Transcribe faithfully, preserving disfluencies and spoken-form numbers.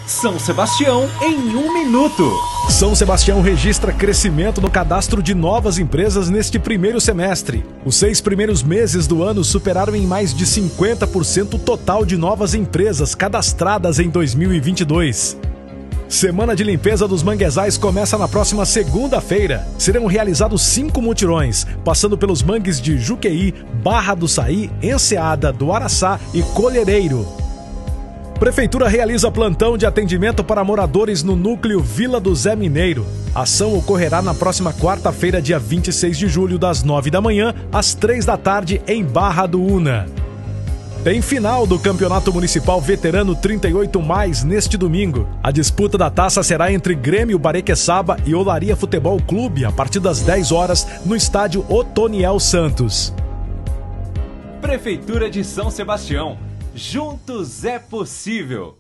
São Sebastião em um minuto. São Sebastião registra crescimento no cadastro de novas empresas neste primeiro semestre. Os seis primeiros meses do ano superaram em mais de cinquenta por cento o total de novas empresas cadastradas em dois mil e vinte e dois. Semana de limpeza dos manguezais começa na próxima segunda-feira. Serão realizados cinco mutirões, passando pelos mangues de Juqueí, Barra do Saí, Enseada, do Araçá e Colhereiro. Prefeitura realiza plantão de atendimento para moradores no núcleo Vila do Zé Mineiro. A ação ocorrerá na próxima quarta-feira, dia vinte e seis de julho, das nove da manhã às três da tarde, em Barra do Una. Tem final do Campeonato Municipal Veterano trinta e oito mais neste domingo. A disputa da taça será entre Grêmio Barequeçaba e Olaria Futebol Clube a partir das dez horas no estádio Otoniel Santos. Prefeitura de São Sebastião. Juntos é possível.